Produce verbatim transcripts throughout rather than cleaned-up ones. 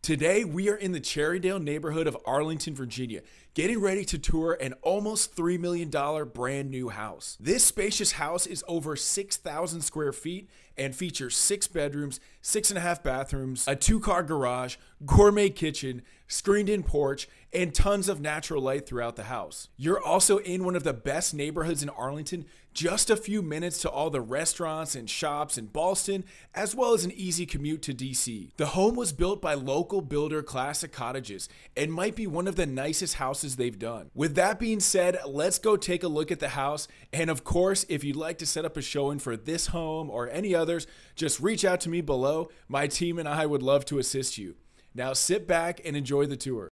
Today, we are in the Cherrydale neighborhood of Arlington, Virginia, getting ready to tour an almost three million dollars brand new house. This spacious house is over six thousand square feet and features six bedrooms, six and a half bathrooms, a two-car garage, gourmet kitchen, screened-in porch, and tons of natural light throughout the house. You're also in one of the best neighborhoods in Arlington, just a few minutes to all the restaurants and shops in Ballston, as well as an easy commute to D C. The home was built by local builder Classic Cottages and might be one of the nicest houses they've done. With that being said, let's go take a look at the house. And of course, if you'd like to set up a showing for this home or any others, just reach out to me below. My team and I would love to assist you. Now sit back and enjoy the tour.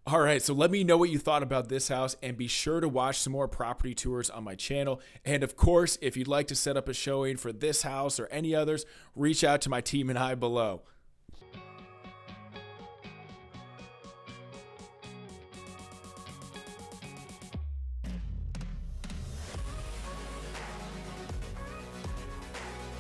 All right, so let me know what you thought about this house, and be sure to watch some more property tours on my channel. And of course, if you'd like to set up a showing for this house or any others, reach out to my team and I below.